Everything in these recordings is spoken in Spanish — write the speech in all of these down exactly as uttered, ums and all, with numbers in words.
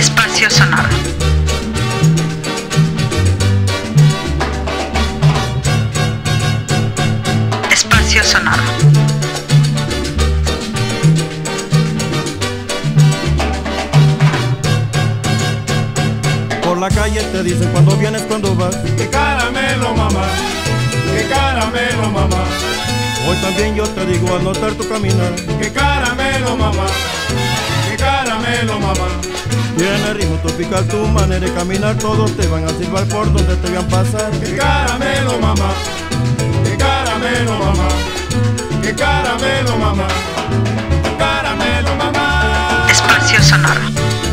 Espacio sonoro. Espacio sonoro. Por la calle te dicen cuando vienes, cuando vas. ¡Qué caramelo, mamá! ¡Qué caramelo, mamá! Hoy también yo te digo al notar tu caminar. ¡Qué caramelo, mamá! ¡Qué caramelo, mamá! Tiene ritmo tropical tu manera de caminar. Todos te van a silbar por donde te vean pasar. ¡Qué caramelo, mamá! ¡Qué caramelo, mamá! ¡Qué caramelo, mamá! ¡Qué caramelo, mamá! Espacio sonoro.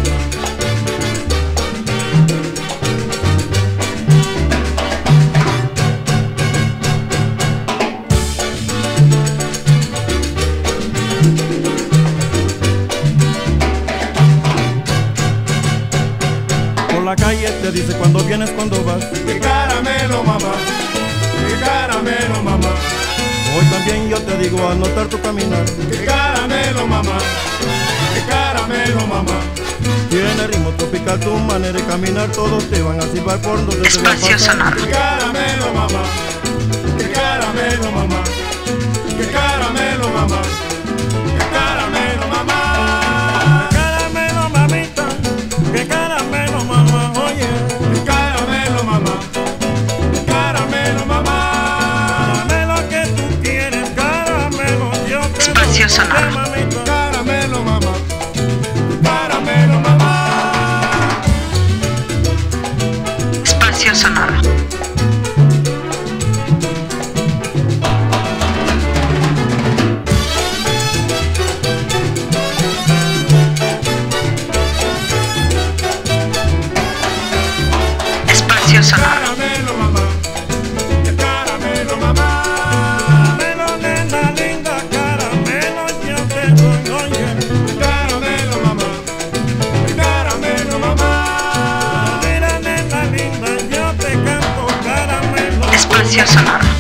Por la calle te dice cuando vienes, cuando vas. ¡Qué caramelo, mamá! ¡Qué caramelo, mamá! Hoy también yo te digo al notar tu caminar. ¡Qué caramelo, mamá! ¡Qué caramelo, mamá! Tiene ritmo tropical tu manera de caminar. Todos te van a silbar por donde te vean Espacio pasar. sonoro. ¡Qué caramelo, mamá! ¡Qué caramelo, mamá! ¡Qué caramelo, mamá! ¡Qué caramelo, mamá! Caramelo, mamita, que caramelo, mamá, oye. ¡Qué caramelo, mamá! ¡Qué caramelo, mamá! Caramelo que tú quieres, caramelo, yo te Espacio doy, sonoro. mamita. Caramelo, mamá. Caramelo, mamá. Espacio sonoro. Espacio sonoro. Caramelo, mamá. Caramelo, mamá. Caramelo, nena linda, caramelo, yo te doy, oye. Caramelo, mamá. Caramelo, mamá. Mira, nena linda, yo te canto caramelo. Espacio sonoro.